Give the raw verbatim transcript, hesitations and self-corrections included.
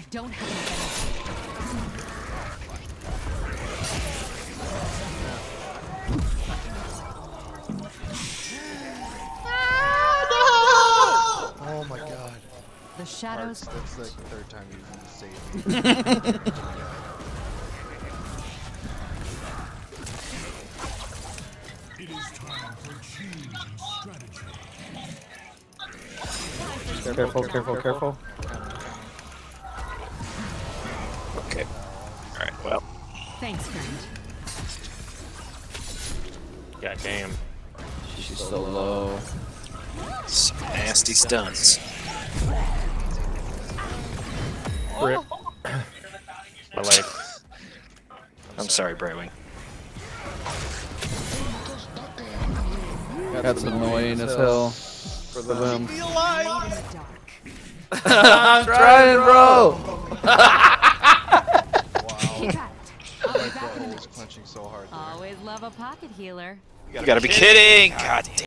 don't have any. Oh my god. The shadows. That's like the third time you've saved me. It is time for change in strategy. Careful, careful, careful. Okay. Alright, well. Thanks, friend. God damn. She's so low. Some nasty stuns. Rip. My life. I'm sorry, Brightwing. That's annoying as hell for them. I'm trying, bro. Like that hole is punching so hard there. Always love a pocket healer. You gotta be kidding! God damn.